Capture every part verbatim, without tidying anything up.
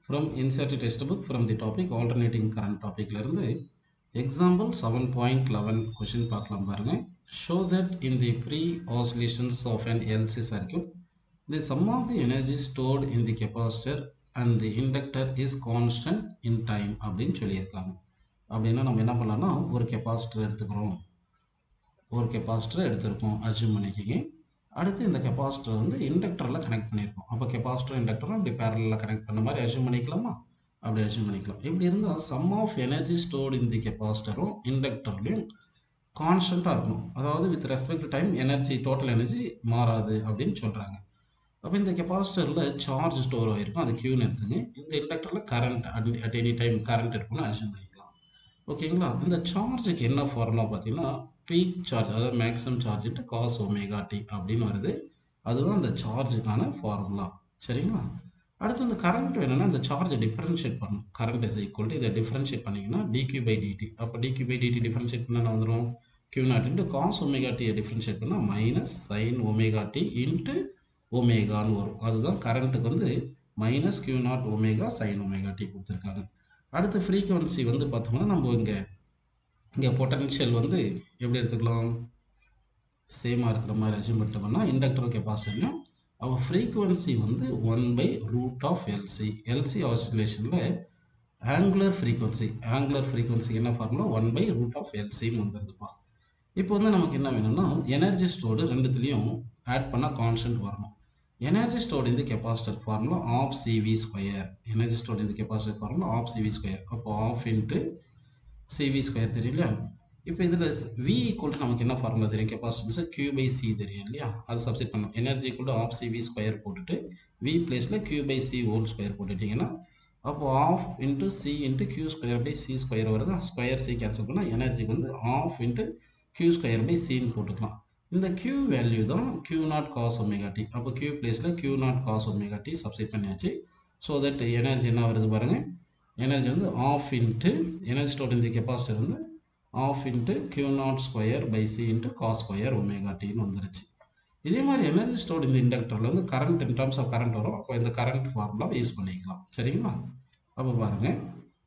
From Ncert textbook from the topic alternating current topic இருந்து example seven point eleven question பார்க்கலாம் பாருங்க. Show that in the pre-oscillations of an L C circuit the sum of the energy stored in the capacitor and the inductor is constant in time அப்படின்னு சொல்லியிருக்காங்க. அப்படின்னா நம்ம என்ன பண்ணலாம்னா ஒரு capacitor எடுத்துக்கிறோம் ஒரு கெபாசிட்டர் எடுத்திருக்கோம் அஸ்யூம் பண்ணிக்கிங்க. அடுத்து இந்த கெபாசிட்டர் வந்து இண்டக்டரில் கனெக்ட் பண்ணியிருக்கோம். அப்போ கெபாசிட்டர் இண்டக்டரும் அப்படி பேரலில் கனெக்ட் பண்ண மாதிரி அஸ்யூம் பண்ணிக்கலாமா? அப்படி அஸ்யூம் பண்ணிக்கலாம். இப்படி இருந்தால் சம் ஆஃப் எனர்ஜி ஸ்டோர்டு இந்த கெபாசிட்டரும் இண்டக்டர்லையும் கான்ஸ்டண்ட்டாக இருக்கணும். அதாவது with respect time energy total energy மாறாது அப்படின்னு சொல்கிறாங்க. அப்போ இந்த கெபாசிட்டரில் சார்ஜ் ஸ்டோர் ஆகிருக்கும், அது கியூன்னு எடுத்துங்க. இந்த இண்டக்டரில் current at any time current இருக்குன்னு அஸ்யூம் பண்ணிக்கலாம். ஓகேங்களா? இந்த சார்ஜுக்கு என்ன ஃபார்முலா பார்த்தீங்கன்னா பீக் சார்ஜ், அதாவது maximum charge into cos omega T அப்படின்னு வருது. அதுதான் அந்த சார்ஜுக்கான ஃபார்முலா. சரிங்களா? அடுத்து இந்த கரண்ட் வேணும்னா இந்த சார்ஜை டிஃபரன்ஷியேட் பண்ணணும். கரண்ட் இஸ் ஈக்குவல் டு இதை டிஃபரன்ஷியேட் பண்ணிங்கன்னா டிக்யூ பை டிடி. அப்போ டிக்யூ பை டிடி டிஃபரன்ஷியேட் பண்ணால் வந்துடும் Q naught into cos omega டியை டிஃபரன்ஷியேட் பண்ணால் minus sine omega T into ஒமேகான்னு வரும். அதுதான் கரண்ட்டுக்கு வந்து minus Q naught omega sine omega T கொடுத்துருக்காங்க. அடுத்து ஃப்ரீக்குவன்சி வந்து பார்த்தோம்னா நம்ம இங்கே இங்கே பொட்டன்ஷியல் வந்து எப்படி எடுத்துக்கலாம், சேமாக இருக்கிற மாதிரி அஸ்யூம் பண்ணிட்டோம்னா இண்டக்டர் கெபாசிட்டர்லையும் அவள் ஃப்ரீக்குவன்சி வந்து one by root of LC. LC ஆசிலேஷனில் ஆங்குலர் ஃப்ரீக்குவன்சி ஆங்குலர் ஃப்ரீக்குவன்சி என்ன formula one by root of எல்சின்னு வந்துருதுப்பா. இப்போ வந்து நமக்கு என்ன வேணும்னா எனர்ஜி ஸ்டோர்டு ரெண்டுத்துலேயும் ஆட் பண்ணால் கான்ஸ்டன்ட் வரணும். எனர்ஜி ஸ்டோர்டு இந்த capacitor formula half CV square. Energy stored இந்த capacitor formula half CV square. அப்போ ஆஃப் இன்ட்டு சிவி ஸ்கொயர் தெரியும் இல்லையா? இப்போ இதில் வி ஈக்குவல் நமக்கு என்ன ஃபார்முலா தெரியும், கெபாசிட்டன்ஸு கியூ பை சி தெரியும் இல்லையா? அது சப்ஸ்டிட் பண்ணணும். Energy equal half CV square போட்டுட்டு வி பிளேஸில் Q by C whole square போட்டுட்டிங்கன்னா அப்போ half into C into Q square by C square வருது. ஸ்கொயர் சி கேன்சல் பண்ணால் எனர்ஜிக்கு வந்து half into Q square by சின்னு போட்டுக்கலாம். இந்த கியூ வேல்யூ தான் Q naught cos omega T. அப்போ கியூ பிளேஸில் Q naught cos omega T substitute பண்ணியாச்சு. ஸோ தட் எனர்ஜி என்ன வருது பாருங்கள், எனர்ஜி வந்து ஆஃப் இன்ட்டு எனர்ஜி ஸ்டோர்டு இந்த கெபாசிட்டர் வந்து half into Q naught square by C into cos square omega டின்னு வந்துருச்சு. இதே மாதிரி எனர்ஜி ஸ்டோர்டு இந்த இண்டக்டரில் வந்து current in terms of current வரும். அப்போ இந்த கரண்ட் ஃபார்முலா யூஸ் பண்ணிக்கலாம். சரிங்களா? அப்போ பாருங்கள்,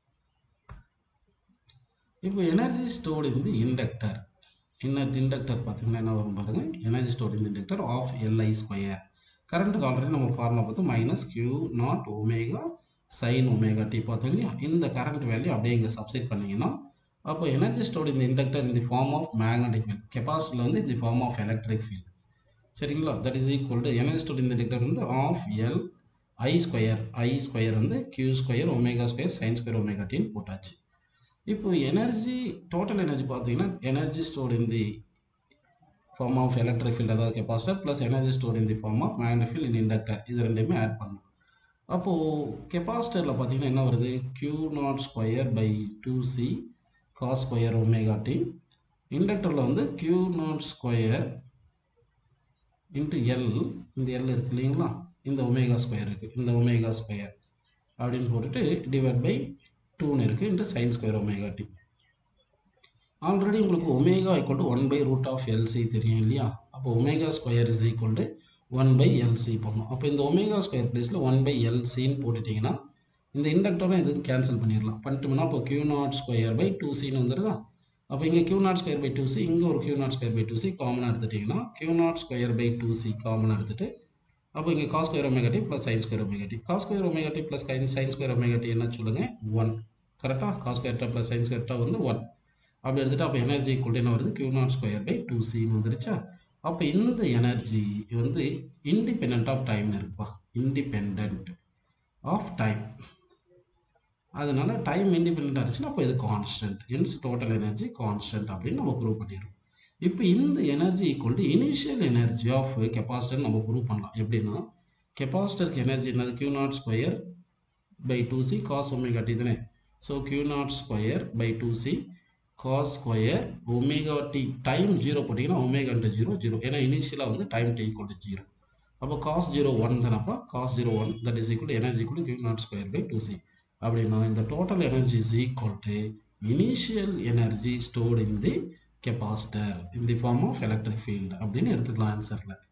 இப்போ எனர்ஜி ஸ்டோர்டு இந்த இண்டக்டர் இன்னர் இண்டக்டர் பார்த்தீங்கன்னா என்ன வரும் பாருங்கள், எனர்ஜி ஸ்டோர்டு இந்த இண்டக்டர் ஆஃப் எல்ஐ ஸ்கொயர். கரண்ட்டுக்கு ஆல்ரெடி நம்ம ஃபார்முலா பார்த்து minus Q naught omega sine omega T பார்த்தோம் இல்லையா? இந்த கரண்ட் வேல்யூ அப்படியே இங்கே சப்ஸ்டிட் பண்ணிங்கன்னா அப்போ எனர்ஜி ஸ்டோர்டு இந்த இண்டக்டர் இந்த ஃபார்ம் ஆஃப் மேக்னெட்டிக் ஃபீல்ட், கெபாசிட்டியில் வந்து இந்த ஃபார்ம் ஆஃப் எலக்ட்ரிக் ஃபீல்டு. சரிங்களா? That is equal to energy stored இந்த இண்டக்டர் வந்து half L I square. I square வந்து Q square omega square sine square omega டின்னு போட்டாச்சு. இப்போ எனர்ஜி டோட்டல் எனர்ஜி பார்த்தீங்கன்னா எனர்ஜி ஸ்டோர்டு இந்த ஃபார்ம் ஆஃப் எலக்ட்ரிக் ஃபீல்டு அதாவது கெபாசிட்டர் ப்ளஸ் எனர்ஜி ஸ்டோர்டு இந்த form of magnetic field in inductor, இது ரெண்டுமே ஆட் பண்ணணும். அப்போது கெபாசிட்டரில் பார்த்தீங்கன்னா என்ன வருது, Q naught square by two C cos square omega T. இண்டக்டரில் வந்து Q naught square into L, இந்த எல் இருக்கு இல்லைங்களா, இந்த ஒமேகா ஸ்கொயர் இருக்குது, இந்த ஒமேகா ஸ்கொயர் அப்படின்னு போட்டுட்டு டிவைட் பை டூன்னு இருக்குது into sine square omega T. Already உங்களுக்கு omega equal to one by root of LC தெரியும் இல்லையா? அப்போ omega square is equal to one by LC போடணும். அப்போ இந்த ஒமேகா ஸ்கொயர் பிளேஸில் ஒன் பை எல்சின்னு போட்டுட்டிங்கன்னா இந்த இண்டக்டரும் இதுக்கு கேன்சல் பண்ணிடலாம். பண்ணிட்டோம்னா அப்போ Q naught square by two சின்னு வந்துடுதா? அப்போ இங்கே Q naught square by two C, இங்கே ஒரு Q naught square by two C காமனாக எடுத்துட்டிங்கன்னா Q naught square by two C காமனாக எடுத்துகிட்டு அப்போ இங்கே cos square omega T plus sine square omega T. Cos square omega T plus sine square omega T என்ன சொல்லுங்கள், ஒன். கரெக்டாக? Cos ஸ்கொயர்ட்டா ப்ளஸ் சைன் ஸ்கொயர்ட்டா வந்து ஒன். அப்படி எடுத்துகிட்டு அப்போ எனர்ஜி ஈக்குவல் என்ன வருது, Q naught square by two சின்னு வந்துருச்சா? அப்போ இந்த எனர்ஜி வந்து இண்டிபெண்ட் ஆஃப் டைம்னு இருக்குப்பா, இண்டிபெண்ட் ஆஃப் டைம். அதனால டைம் இண்டிபெண்டாக இருந்துச்சுன்னா அப்போ இது constant, hence total energy constant அப்படின்னு நம்ம ப்ரூவ் பண்ணிடுறோம். இப்போ இந்த energy equal to initial energy of capacitor நம்ம ப்ரூவ் பண்ணலாம். எப்படின்னா கெபாசிட்டருக்கு எனர்ஜி என்னது, Q naught square by two C cos omega T தானே? So Q naught square by two C cos square omega T. Time zero போட்டிங்கன்னா omega into zero zero, ஏன்னா இனிஷியலாக வந்து time T equal to zero. அப்போ cos zero one தானப்பா, cos zero one that is equal energy equal Q naught square by two C. அப்படின்னா இந்த total energy is equal to initial energy stored in the capacitor in the form of electric field அப்படின்னு எடுத்துக்கலாம் ஆன்சரில்.